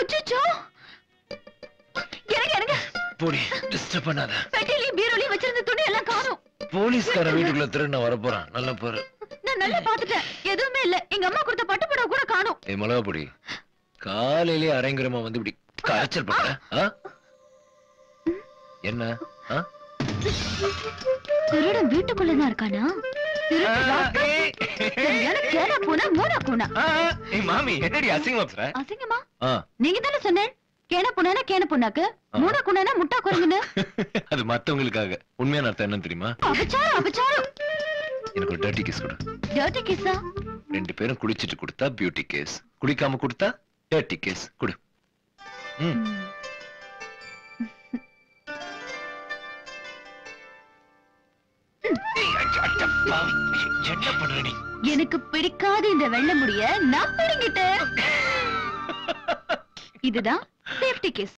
அச்சச்சோ எனக்கு போடி டிஸ்டர்ப் பண்ணாத. பெட்டிலயும் பீரோலயும் வச்சிருந்த துணி எல்லாம் காணோம். போலீஸ்கார வீட்டுக்குள்ள திருட வர போறான். நல்லா பாரு. நான் நல்லா பாத்துட்டேன். எதுவுமே இல்ல. எங்க அம்மா கொடுத்த பட்டு புடவை கூட காணோம். ஏய் மிளகா பொடி, காலையிலேயே அரங்கரமா வந்து இப்படி காய்ச்சல் பண்ற? என்ன? திருடன் வீட்டுக்குள்ளதான் இருக்கானா? மாமி என்னடி அசிங்கமா பேசுற? அசிங்கமா? நீங்க தானே சொன்னேன் கேன புண்ணானா கேன புண்ணாக்கு, மூணா குண்ணானா முட்டா குரங்குன்னு. அது மத்தவங்களுக்காக. உண்மையான அர்த்தம் என்னன்னு தெரியுமா? அபச்சாரம் அபச்சாரம். எனக்கு ஒரு டர்ட்டி கேஸ் கொடு. டர்ட்டி கேஸா? 2 பேரும் குளிச்சிட்டு கொடுத்தா பியூட்டி கேஸ், குளிக்காம கொடுத்தா டர்ட்டி கேஸ். கொடு. என்ன பண்ற நீ? எனக்கு பிடிக்காத இந்த வெள்ளை முடிய நான் பிடிங்கிட்டேன். இதுதான் சேஃப்டி கேஸ்.